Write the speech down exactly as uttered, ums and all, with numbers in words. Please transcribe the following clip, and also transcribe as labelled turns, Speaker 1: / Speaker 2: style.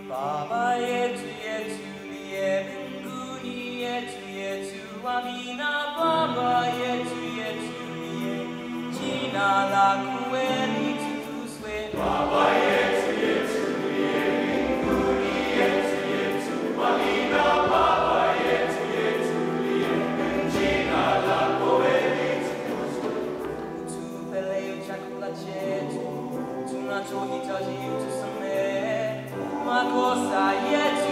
Speaker 1: Baba yetu yetu liye mbinguni, yetu yetu amina. Baba yetu yetu liye, jina lako litukuzwe. Baba yetu yetu liye mbinguni, yetu yetu amina. Baba yetu yetu liye, jina lako litukuzwe. Utupe leo chakula chetu, tunachohitaji utusamehe makosa yetu